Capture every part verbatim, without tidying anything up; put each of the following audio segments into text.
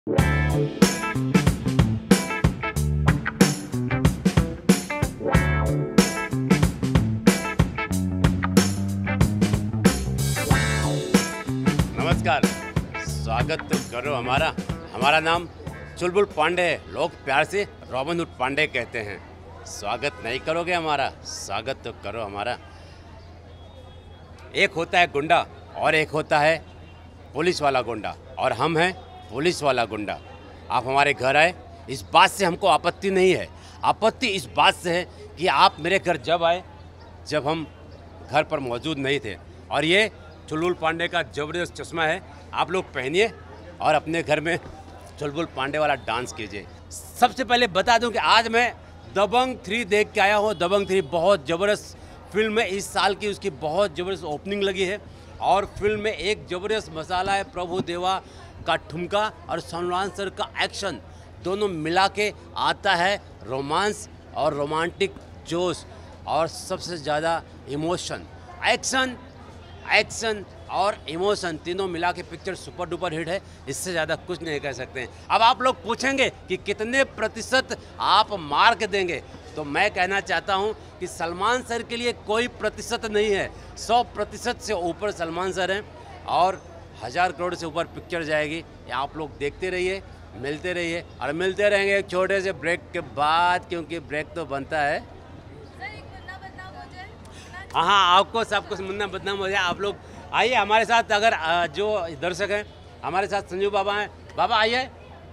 नमस्कार, स्वागत करो हमारा हमारा नाम चुलबुल पांडे है। लोग प्यार से रॉबिन हुड पांडे कहते हैं। स्वागत नहीं करोगे हमारा? स्वागत तो करो हमारा। एक होता है गुंडा और एक होता है पुलिस वाला गुंडा, और हम हैं पुलिस वाला गुंडा। आप हमारे घर आए, इस बात से हमको आपत्ति नहीं है। आपत्ति इस बात से है कि आप मेरे घर जब आए जब हम घर पर मौजूद नहीं थे। और ये चुलबुल पांडे का ज़बरदस्त चश्मा है, आप लोग पहनिए और अपने घर में चुलबुल पांडे वाला डांस कीजिए। सबसे पहले बता दूं कि आज मैं दबंग थ्री देख के आया हूँ। दबंग थ्री बहुत ज़बरदस्त फिल्म है, इस साल की उसकी बहुत ज़बरदस्त ओपनिंग लगी है। और फिल्म में एक ज़बरदस्त मसाला है, प्रभु देवा का ठुमका और सलमान सर का एक्शन, दोनों मिला के आता है रोमांस और रोमांटिक जोश, और सबसे ज़्यादा इमोशन। एक्शन एक्शन और इमोशन तीनों मिला के पिक्चर सुपर डुपर हिट है। इससे ज़्यादा कुछ नहीं कह सकते हैं। अब आप लोग पूछेंगे कि कितने प्रतिशत आप मार्क देंगे, तो मैं कहना चाहता हूं कि सलमान सर के लिए कोई प्रतिशत नहीं है। सौ प्रतिशत से ऊपर सलमान सर हैं और हज़ार करोड़ से ऊपर पिक्चर जाएगी। ये आप लोग देखते रहिए, मिलते रहिए और मिलते रहेंगे एक छोटे से ब्रेक के बाद, क्योंकि ब्रेक तो बनता है। हाँ हाँ, आपको सब कुछ मुन्ना बदनाम हो जाए। आप लोग आइए हमारे साथ। अगर जो दर्शक हैं हमारे साथ, संजू बाबा हैं। बाबा आइए।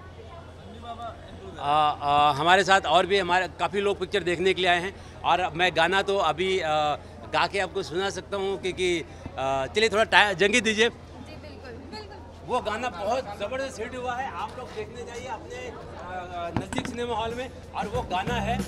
हमारे साथ और भी हमारे काफ़ी लोग पिक्चर देखने के लिए आए हैं। और मैं गाना तो अभी आ, गा के आपको सुना सकता हूँ, क्योंकि चलिए थोड़ा टाइम जंगी दीजिए। जी बिल्कुल बिल्कुल। वो गाना बहुत ज़बरदस्त हिट हुआ है, आप लोग देखने जाइए अपने नज़दीक सिनेमा हॉल में। और वो गाना है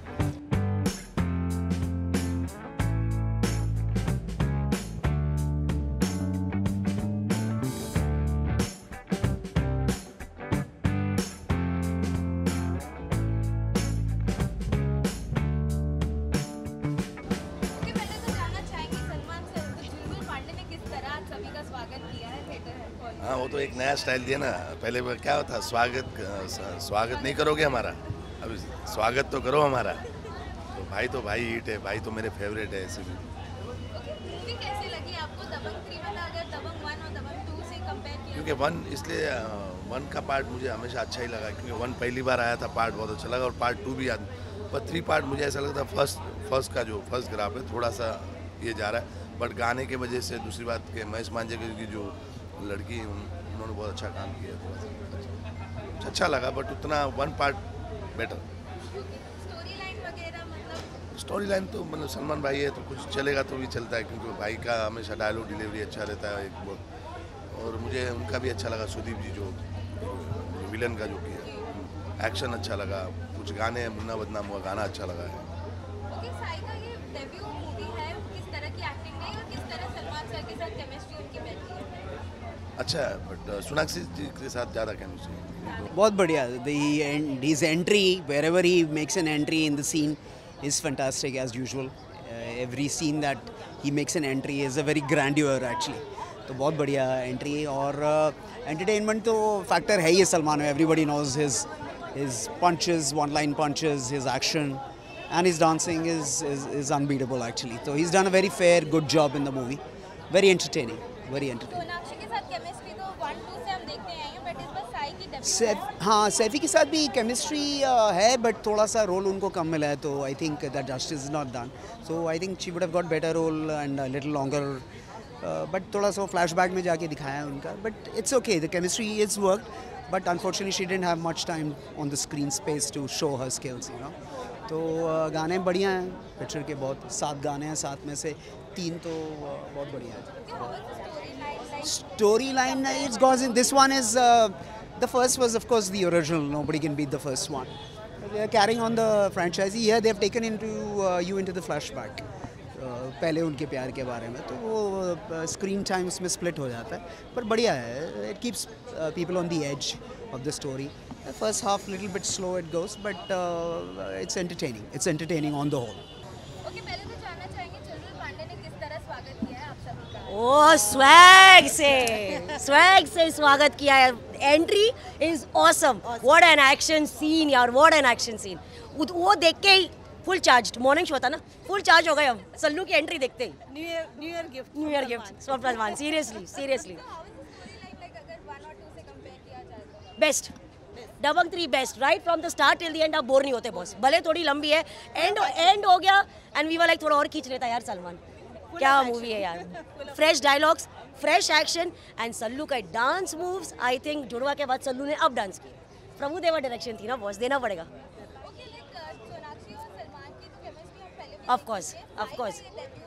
हाँ, वो तो एक नया स्टाइल दिया ना। पहले क्या होता, स्वागत स्वागत नहीं करोगे हमारा, अभी स्वागत तो करो हमारा। तो भाई तो भाई हिट है, भाई तो मेरे फेवरेट है। ऐसे भी मूवी कैसी लगी आपको? दबंग थ्री में अगर दबंग वन और दबंग टू से कंपेयर किया, क्योंकि वन इसलिए वन का पार्ट मुझे हमेशा अच्छा ही लगा, क्योंकि वन पहली बार आया था, पार्ट बहुत अच्छा लगा। और पार्ट टू भी याद, पर थ्री पार्ट मुझे ऐसा लगता है फर्स्ट फर्स्ट का जो फर्स्ट ग्राफ है थोड़ा सा ये जा रहा है। बट गाने की वजह से, दूसरी बात के सैयी मांजरेकर की जो लड़की उन, उन्होंने बहुत अच्छा काम किया, थोड़ा सा अच्छा लगा। बट उतना one part better. Story line वगैरह, मतलब स्टोरी लाइन तो मतलब सलमान भाई है तो कुछ चलेगा तो भी चलता है, क्योंकि भाई का हमेशा डायलॉग डिलीवरी अच्छा रहता है एक बहुत। और मुझे उनका भी अच्छा लगा, सुदीप जी जो विलन का जो किया, एक्शन अच्छा लगा। कुछ गाने मुन्ना बदनाम हुआ गाना अच्छा लगा है। ओके, साई का ये डेब्यू मूवी है, किस तरह की एक्टिंग रही और किस तरह सलमान सर के साथ केमिस्ट्री उनकी बैठी है? अच्छा, बट सोनाक्षी जी के साथ ज़्यादा केमिस्ट्री बहुत बढ़िया। The his entry, wherever he makes an entry in the scene, is fantastic as usual. Uh, every scene that he makes an entry is a very grandeur actually. तो बहुत बढ़िया एंट्री। और entertainment uh, तो factor है ही सलमान में। Everybody knows his his punches, one-line punches, his action, and his dancing is is is unbeatable actually. So he's done a very fair, good job in the movie. Very entertaining, very entertaining. Sonakshi के साथ chemistry तो one two से हम देखते आए हैं, but इस बार साई की डेब्यू सैफ, हाँ सैफी के साथ भी केमिस्ट्री है, बट थोड़ा सा रोल उनको कम मिला है, तो I think that justice is not done. So I think she would have got better role and little longer, but थोड़ा सा फ्लैशबैक में जाके दिखाया है उनका। But it's okay, the chemistry is worked, but unfortunately she didn't have much time on the screen space to show her skills, you know. तो uh, गाने बढ़िया हैं पिक्चर के, बहुत सात गाने हैं, सात में से तीन तो uh, बहुत बढ़िया है। Storyline, it's goes in. This one is uh, the first was of course the original. Nobody can beat the first one. They are carrying on the franchise. Here they have taken into uh, you into the flashback. Uh, पहले उनके प्यार के बारे में, तो वो screen time उसमें split हो जाता है, पर बढ़िया है। It keeps uh, people on the edge of the story. The first half little bit slow it goes, but uh, it's entertaining. It's entertaining on the whole. Okay, पहले तो जानना चाहेंगे चुलबुल पांडे ने किस तरह स्वागत किया है आप सभी का? ओ स्वैग से स्वैग से स्वागत किया है। Entry is awesome. What an action scene यार, व्हाट एन एक्शन सीन. वो देख के ही फुल चार्ज. मॉर्निंग शो था ना, फुल चार्ज हो गए हम सल्लू की एंट्री देखते ही. New year new year gift new year gift for Salman. Seriously seriously best. Dabangg three best. Right from the start till the end आप बोर नहीं होते बॉस. भले थोड़ी लंबी है, एंड एंड हो गया एंड वी वर लाइक थोड़ा और खींच लेता यार सलमान. क्या मूवी है यार. Fresh dialogues, fresh action and Sallu का डांस मूव्स. आई थिंक जुड़वा के बाद सल्लू ने अब डांस की. प्रभु देवा डायरेक्शन थी ना बॉस, देना पड़ेगा. Of course of course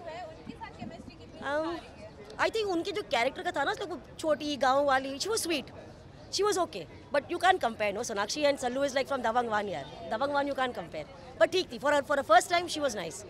I think उनके जो कैरेक्टर का था ना, तो छोटी गाँव वाली, she was sweet, she was okay, but you can compare. No, Sonakshi and Sallu is like from Dabangg one यार. Dabangg one you can compare, but ठीक थी. For for the first time she was nice.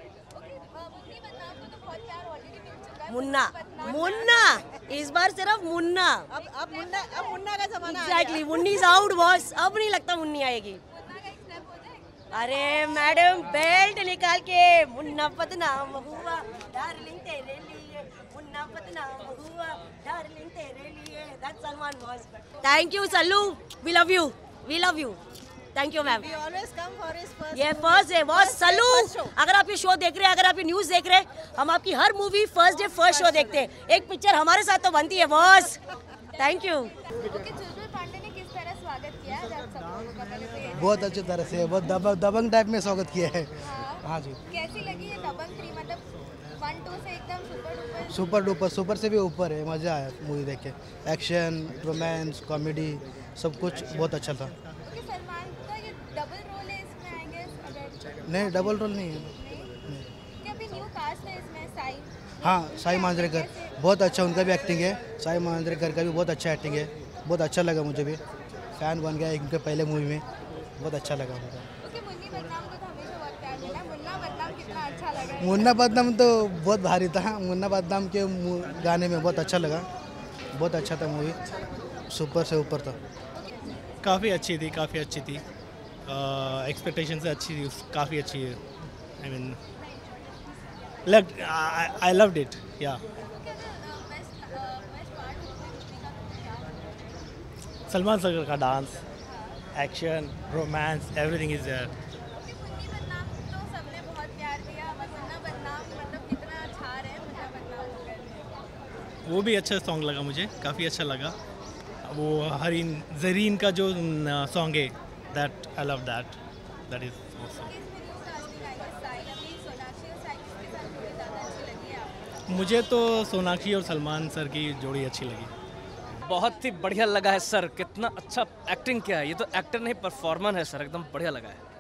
Munna Munna इस बार सिर्फ मुन्ना. अब अब मुन्ना अब मुन्ना का जमाना exactly. Munni is out boss. अब नहीं लगता मुन्नी आएगी. अरे मैडम बेल्ट निकाल के, मुन्ना बदनाम हुआ डार्लिंग तेरे लिए, मुन्ना बदनाम हुआ डार्लिंग तेरे लिए. That's Salman boss. Thank you Sallu, we love you, we love you. Thank you ma'am. We always come for his first ये movie. First day boss. First day, Sallu, first show. अगर आप ये शो देख रहे हैं, अगर आप ये न्यूज़ देख रहे हैं, हम आपकी हर movie first day first show देखते हैं. एक पिक्चर हमारे साथ तो बनती है boss. Thank you. Okay, Chulbul Pandey ने किस तरह स्वागत किया है आप सब लोगों का? पहले तो ये बहुत अच्छी तरह से, बहुत दबंग दबंग टाइप में स्वागत किया है. हाँ, हाँ जी. कैसी लगी ये दबंग थ्री? मतलब वन टू से एकदम super duper. Super duper, super से भी ऊपर है. मज़ा आया मूवी देख के. एक्शन, रोमांस, कॉमेडी, सब कुछ बहुत अच्छा था. ओके, सलमान का ये डबल रोल है इसमें, आई गेस. अगर नहीं, डबल रोल नहीं है. नहीं, क्या अभी न्यू कास्ट है इसमें? साई. हाँ, साई मांजरेकर बहुत अच्छा, उनका भी एक्टिंग है. साई मांजरेकर का भी बहुत अच्छा एक्टिंग है. बहुत अच्छा लगा मुझे भी. फ़ैन बन गया उनके पहले मूवी में. बहुत अच्छा लगा मुझे. ओके, मुन्नी बदनाम को तो हमेशा वक्त प्यार मिला. मुन्ना बदनाम कितना अच्छा लगा? मुन्ना बदनाम तो बहुत भारी था. मुन्ना बदनाम के मु- गाने में बहुत अच्छा लगा. बहुत अच्छा था मूवी. सुपर से ऊपर था. काफ़ी अच्छी थी, काफ़ी अच्छी थी. एक्सपेक्टेशन से अच्छी थी, काफ़ी अच्छी है. आई मीन लग आई loved it. Yeah Salman sir का dance, action, romance, everything is there. Munni बदनाम तो सबने बहुत प्यार दिया. मुन्ना बदनाम मतलब कितना छा रहे हैं मुन्ना बदनाम होकर. वो भी अच्छा सॉन्ग लगा मुझे, काफ़ी अच्छा लगा. वो हरीन जरीन का जो सॉन्ग है, that I love that. That is इसमें न्यू कास्टिंग आई है. साई अभी सोनाक्षी और साई किसके साथ जोड़ी ज़्यादा अच्छी लगी है आपको? मुझे तो सोनाक्षी और सलमान सर की जोड़ी अच्छी लगी. बहुत ही बढ़िया लगा है सर. कितना अच्छा एक्टिंग किया है. ये तो एक्टर नहीं, परफॉर्मर है सर. एकदम बढ़िया लगा है.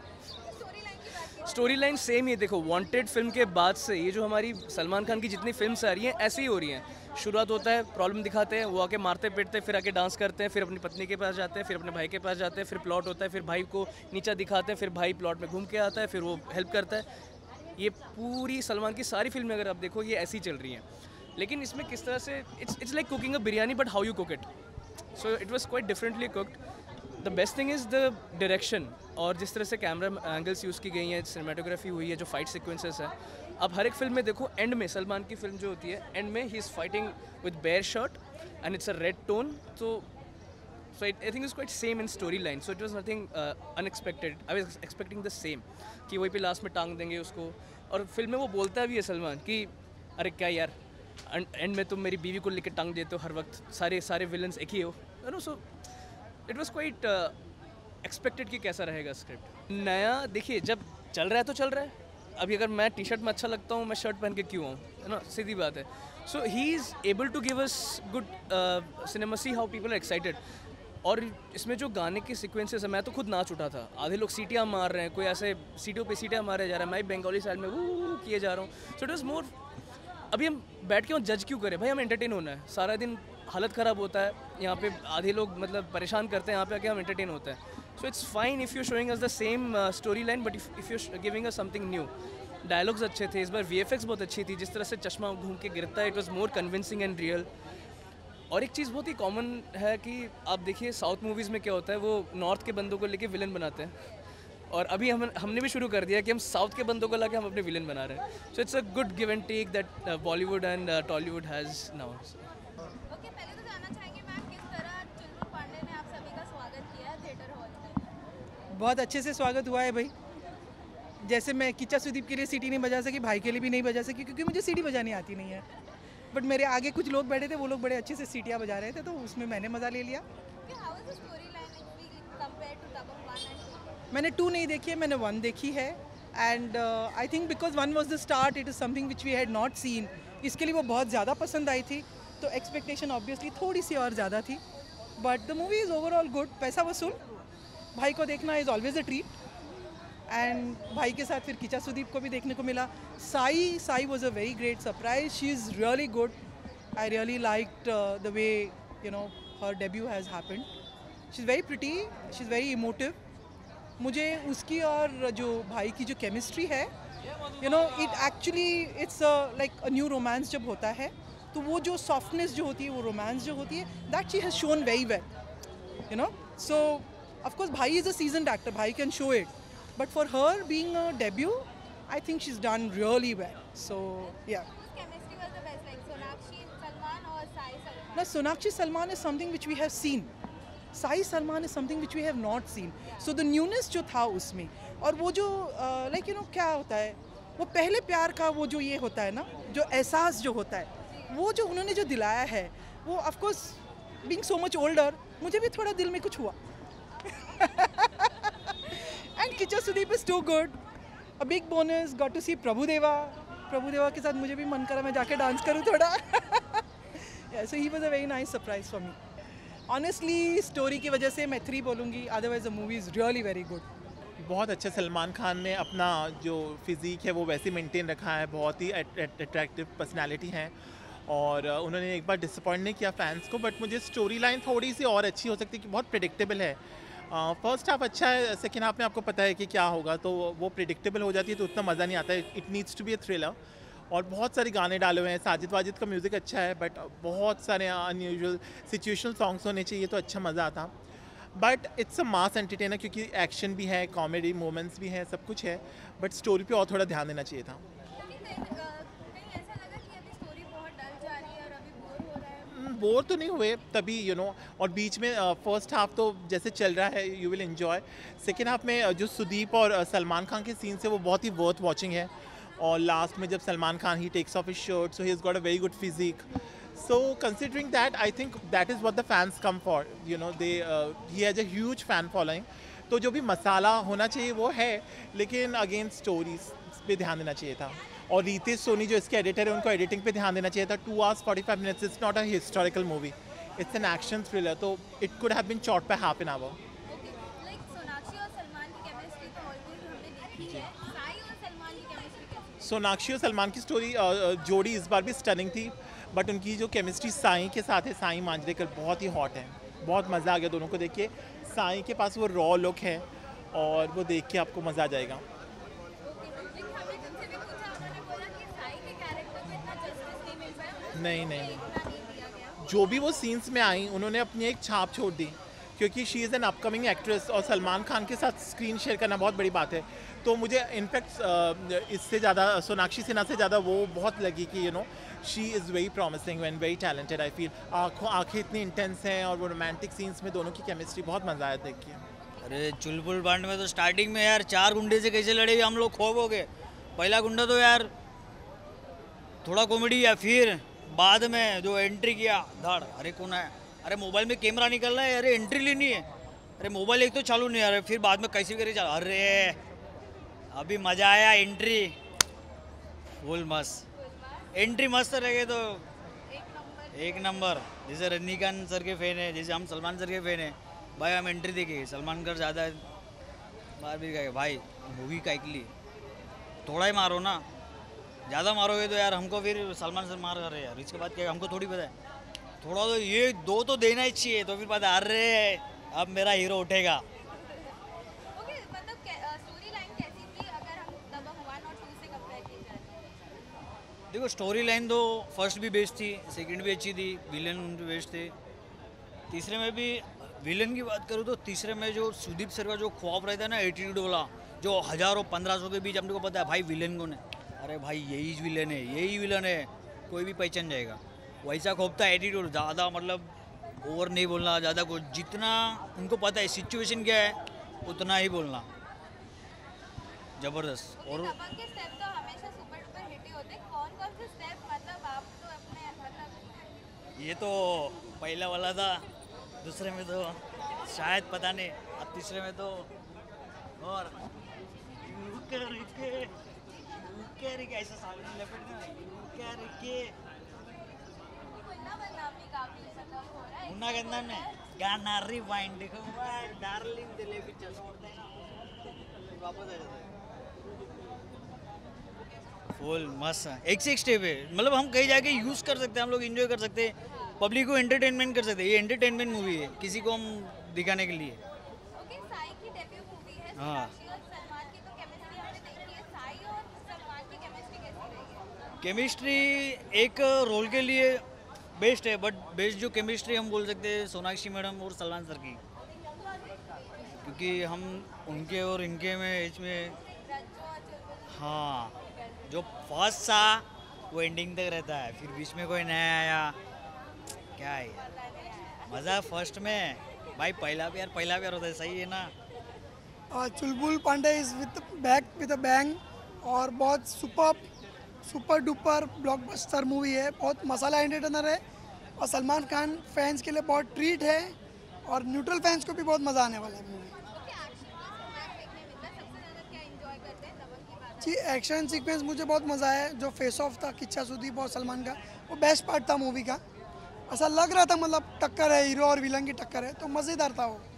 स्टोरी लाइन सेम ही है. देखो, वांटेड फिल्म के बाद से ये जो हमारी सलमान खान की जितनी फिल्म्स आ रही हैं, ऐसी ही हो रही हैं. शुरुआत होता है, प्रॉब्लम दिखाते हैं, वो आके मारते पीटते, फिर आके डांस करते हैं, फिर अपनी पत्नी के पास जाते हैं, फिर अपने भाई के पास जाते हैं, फिर प्लॉट होता है, फिर भाई को नीचा दिखाते हैं, फिर भाई प्लॉट में घूम के आता है, फिर वो हेल्प करता है. ये पूरी सलमान की सारी फिल्में अगर आप देखो, ये ऐसी चल रही हैं. लेकिन इसमें किस तरह से it's it's like cooking a biryani, but how you cook it. So it was quite differently cooked. The best thing is the direction, और जिस तरह से कैमरा एंगल्स यूज़ की गई हैं, सिनेमाटोग्राफी हुई है, जो फाइट सिक्वेंसेस है. अब हर एक फिल्म में देखो, एंड में सलमान की फिल्म जो होती है, एंड में he is fighting with bare shirt and it's a red tone. तो so I think it's quite same in story line. So it was nothing unexpected. I was expecting the same, कि वही पे last में टांग देंगे उसको. और film में वो बोलता भी है सलमान कि अरे क्या यार, एंड में तुम मेरी बीवी को लेकर टांग देते हो हर वक्त, सारे सारे विलन्स एक ही हो. No, so it was quite expected कि कैसा रहेगा स्क्रिप्ट. नया देखिए, जब चल रहा है तो चल रहा है. अभी अगर मैं टी शर्ट में अच्छा लगता हूँ, मैं शर्ट पहन के क्यों आऊँ, है ना, सीधी बात है. So he is able to give us good cinema. See how people are excited. और इसमें जो गाने के सीक्वेंसेस है, मैं तो खुद नाच उठा था. आधे लोग सीटियाँ मार रहे हैं, कोई ऐसे सीटियों पे सीटियाँ मारे जा रहा है, मैं बंगाली स्टाइल में वो किए जा रहा हूँ. So it was more. अभी हम बैठ के जज क्यों करें भाई, हम एंटरटेन होना है. सारा दिन हालत ख़राब होता है यहाँ पे, आधे लोग मतलब परेशान करते हैं, यहाँ पे आके हम एंटरटेन होते हैं. So it's fine if you showing us the same story line, but if you giving us something new. Dialogues अच्छे थे इस बार, वीएफएक्स बहुत अच्छी थी. जिस तरह से चश्मा घूम के गिरता है, it was more convincing and real. और एक चीज़ बहुत ही कॉमन है कि आप देखिए साउथ मूवीज़ में क्या होता है, वो नॉर्थ के बंदों को लेके विलन बनाते हैं. और अभी हम हमने भी शुरू कर दिया कि हम साउथ के बंदों को लाके हम अपने विलन बना रहे हैं. So it's a good give and take that Bollywood and Tollywood has now. Okay, पहले तो जानना चाहेंगे मैम, किस तरह चुलबुल पांडे ने आप सब बहुत अच्छे से स्वागत हुआ है भाई। जैसे मैं किच्चा सुदीप के लिए सीटी नहीं बजा सकी, भाई के लिए भी नहीं बजा सकी क्योंकि मुझे सीटी बजानी आती नहीं है। बट मेरे आगे कुछ लोग बैठे थे, वो लोग बड़े अच्छे से सीटियाँ बजा रहे थे, तो उसमें मैंने मज़ा ले लिया। मैंने टू नहीं देखी है, मैंने वन देखी है। And I think because one was the start, it is something which we had not seen, इसके लिए वो बहुत ज़्यादा पसंद आई थी, तो एक्सपेक्टेशन ऑब्वियसली थोड़ी सी और ज़्यादा थी। But the movie is overall good. पैसा वसूल, भाई को देखना is always a treat. And भाई के साथ फिर किच्चा सुदीप को भी देखने को मिला। Saiee Saiee was a very great surprise, she is really good. I really liked the way you know her debut has happened. She is very pretty, she is very emotive. मुझे उसकी और जो भाई की जो केमिस्ट्री है, you know it actually it's like a new romance जब होता है, तो वो जो सॉफ्टनेस जो होती है, वो रोमांस जो होती है, that she has shown very well, you know. So of course भाई इज़ अ सीजन्ड एक्टर, भाई can show it, but for her being a debut, I think she is done really well. So yeah now Sonakshi Salman is something which we have seen, Saiee Salman is something which we have not seen, so the newness जो था उसमें, और वो जो like you know क्या होता है, वो पहले प्यार का वो जो ये होता है ना, जो एहसास जो होता है, वो जो उन्होंने जो दिलाया है, वो of course being so much older, मुझे भी थोड़ा दिल में कुछ हुआ। And Kichcha Sudeep is too good. A big bonus, got to see Prabhudeva. Prabhudeva के साथ मुझे भी मन करा मैं जाके डांस करूँ थोड़ा। So he was a very nice surprise for me. Honestly story की वजह से मैं थ्री बोलूँगी, otherwise the movie is really very good. बहुत अच्छा सलमान खान ने अपना जो फिज़ीक है वो वैसे मेंटेन रखा है, बहुत ही अट्रैक्टिव पर्सनालिटी है, और उन्होंने एक बार डिसअपॉइंट नहीं किया फैंस को। बट मुझे स्टोरी लाइन थोड़ी सी और अच्छी हो सकती है कि बहुत प्रिडिक्टेबल है। फर्स्ट हाफ अच्छा है, सेकेंड हाफ में आपको पता है कि क्या होगा, तो वो प्रिडिक्टेबल हो जाती है, तो उतना मज़ा नहीं आता है। It needs to be a thriller, और बहुत सारे गाने डाले हुए हैं। साजिद वाजिद का म्यूज़िक अच्छा है, बट बहुत सारे अनयूजुअल सिचुएशनल सॉन्ग्स होने चाहिए तो अच्छा मज़ा आता। But it's a mass entertainer, क्योंकि एक्शन भी है, कॉमेडी मोमेंट्स भी हैं, सब कुछ है, बट स्टोरी पे और थोड़ा ध्यान देना चाहिए था। बोर तो नहीं हुए तभी, यू नो, और बीच में फर्स्ट हाफ तो जैसे चल रहा है you will enjoy. Second half में जो सुदीप और सलमान खान के सीन्स है वो बहुत ही वर्थ वॉचिंग है, और लास्ट में जब Salman Khan he takes off his shirt, so he has got a very good physique. So considering that, I think that is what the fans come for. You know, they uh, he has a huge fan following. तो जो भी मसाला होना चाहिए वो है, लेकिन again stories पे ध्यान देना चाहिए था। और रितेश सोनी जो इसके एडिटर है, उनको एडिटिंग पे ध्यान देना चाहिए था। Two hours forty five minutes, it's not a historical movie, it's an action thriller, तो it could have been short by half an hour. Sonakshi और सलमान की स्टोरी जोड़ी इस बार भी स्टनिंग थी, बट उनकी जो केमिस्ट्री साईं के साथ है, साईं मांजरेकर, बहुत ही हॉट है। बहुत मज़ा आ गया दोनों को देख के। साईं के पास वो रॉ लुक है, और वो देख के आपको मज़ा आ जाएगा। नहीं नहीं, जो भी वो सीन्स में आई उन्होंने अपनी एक छाप छोड़ दी, क्योंकि she is an upcoming actress, और सलमान खान के साथ स्क्रीन शेयर करना बहुत बड़ी बात है। तो मुझे इनफैक्ट इससे ज़्यादा सोनाक्षी सिन्हा से ज़्यादा वो बहुत लगी कि you know she is very promising and very talented. I feel आँखों आँखें इतनी इंटेंस हैं, और वो रोमांटिक सीन्स में दोनों की केमिस्ट्री बहुत मज़ा आया देख के। अरे चुलबुल बांड में तो स्टार्टिंग में यार चार गुंडे से कैसे लड़े हम लोग, खौफ हो गए। पहला गुंडा तो यार थोड़ा कॉमेडी है, फिर बाद में जो एंट्री किया धड़, अरे कौन है, अरे मोबाइल में कैमरा निकल रहा है, अरे एंट्री लेनी है, अरे मोबाइल एक तो चालू नहीं आ रहा, फिर बाद में कैसे करे चला, अरे अभी मज़ा आया। एंट्री फुल मस्त, एंट्री मस्त रहे तो एक नंबर। जैसे रजनीकांत सर के फैन है, जैसे हम सलमान सर के फैन है, भाई हम एंट्री देखे सलमान कर ज़्यादा बार भी कहे भाई मूवी का लिए थोड़ा ही मारो ना, ज़्यादा मारोगे तो यार हमको फिर सलमान सर मार कर रहे यार, इसके बाद क्या हमको थोड़ी पता है, थोड़ा तो ये दो तो देना ही चाहिए, तो फिर पता अरे अब मेरा हीरो उठेगा। देखो स्टोरी लाइन तो फर्स्ट भी बेस्ट थी, सेकंड भी अच्छी थी, विलन भी बेस्ट थे, तीसरे में भी विलन की बात करूँ तो तीसरे में जो सुदीप सर का जो खौफ रहता है ना, एटीट्यूड वाला, जो हज़ारों पंद्रह सौ के बीच अपने को पता है भाई विलन कौन है, अरे भाई यही विलन है, यही विलन है, कोई भी पहचान जाएगा, वैसा खौफ था। एटीट्यूड ज़्यादा मतलब ओवर नहीं बोलना, ज़्यादा कुछ, जितना उनको पता है सिचुएशन क्या है उतना ही बोलना, जबरदस्त। और दबंग के स्टेप तो हमेशा सुपर डुपर हिट ही होते हैं। कौन कौन से स्टेप मतलब आप तो अपने मतलब ये तो पहला वाला था, दूसरे में तो शायद पता नहीं, अब तीसरे में तो और यू करके यू करके ऐसा सामने लपेटना, यू करके मुन्ना बदनाम भी काफी मतलब हो रहा है। मुन्ना के अंदर में गाना रिवाइंड देखो, डार्लिंग दिले पिक्चर छोड़ देना, वापस आ जाता है। फुल मस्त, एक से एक स्टेप है, मतलब हम कहीं जाके यूज़ कर सकते हैं, हम लोग एंजॉय कर सकते हैं, पब्लिक को एंटरटेनमेंट कर सकते हैं। ये एंटरटेनमेंट मूवी है, किसी को हम दिखाने के लिए। ओके, साई की डेब्यू मूवी है, हाँ। सोनाक्षी और सलमान की तो केमिस्ट्री हमने देखी है। साई और सलमान की केमिस्ट्री कैसी रही है? केमिस्ट्री एक रोल के लिए बेस्ट है, बट बेस्ट जो केमिस्ट्री हम बोल सकते हैं सोनाक्षी मैडम और सलमान सर की, क्योंकि हम उनके और इनके में एज में, हाँ, जो फर्स्ट था वो एंडिंग तक रहता है, फिर बीच में कोई नया आया, क्या है मज़ा फर्स्ट में भाई, पहला प्यार पहला प्यार होता है, सही है ना। Chulbul Pandey is with back with a bang, और बहुत super super duper blockbuster movie है, बहुत मसाला एंटरटेनर है, और सलमान खान फैंस के लिए बहुत ट्रीट है, और न्यूट्रल फैंस को भी बहुत मज़ा आने वाला है मूवी। जी, एक्शन सीक्वेंस मुझे बहुत मज़ा आया, जो फेस ऑफ था किच्चा सुदीप और सलमान का, वो बेस्ट पार्ट था मूवी का। ऐसा लग रहा था मतलब टक्कर है, हीरो और विलन की टक्कर है, तो मज़ेदार था वो।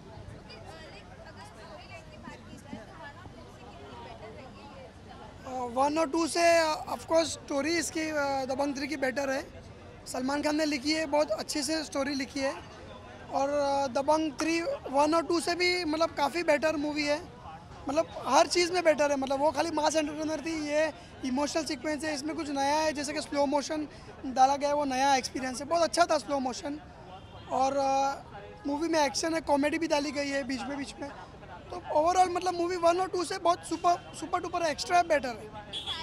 वन और टू से ऑफकोर्स स्टोरी इसकी दबंग थ्री की बेटर है। सलमान खान ने लिखी है, बहुत अच्छे से स्टोरी लिखी है, और दबंग थ्री वन और टू से भी मतलब काफ़ी बेटर मूवी है, मतलब हर चीज़ में बेटर है। मतलब वो खाली मास एंटरटेनर थी, ये इमोशनल सीक्वेंस है, इसमें कुछ नया है, जैसे कि स्लो मोशन डाला गया है, वो नया एक्सपीरियंस है, बहुत अच्छा था स्लो मोशन। और मूवी में एक्शन है, कॉमेडी भी डाली गई है बीच में बीच में, तो ओवरऑल मतलब मूवी वन और टू से बहुत super super duper extra better है।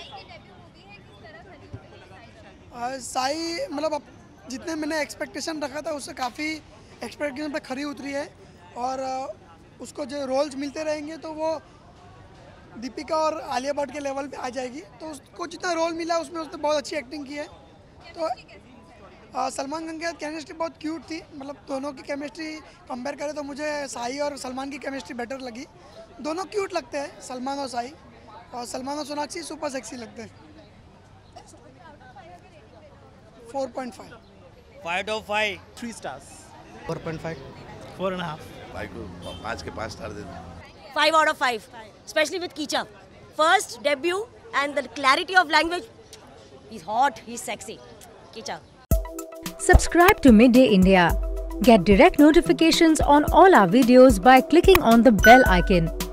साई मतलब अब जितने मैंने एक्सपेक्टेशन रखा था उससे काफ़ी एक्सपेक्टेशन पे खरी उतरी है, और उसको जो रोल्स मिलते रहेंगे तो वो दीपिका और आलिया भट्ट के लेवल पे आ जाएगी। तो उसको जितना रोल मिला उसमें उसने बहुत अच्छी एक्टिंग की है। तो आ, सलमान खान की केमिस्ट्री बहुत क्यूट थी, मतलब दोनों की केमिस्ट्री कंपेयर करें तो मुझे साई और सलमान की केमिस्ट्री बेटर लगी। दोनों क्यूट लगते हैं, सलमान और साई, और सलमान और सोनाक्षी सुपर सेक्सी लगते हैं। Four point five five of five three stars four point five four and half भाई को पाँच के पाँच स्टार दे दूँ। Five out of five, especially with Kicha. First debut and the clarity of language. He's hot, he's sexy. Kicha. Subscribe to Midday India. Get direct notifications on all our videos by clicking on the bell icon.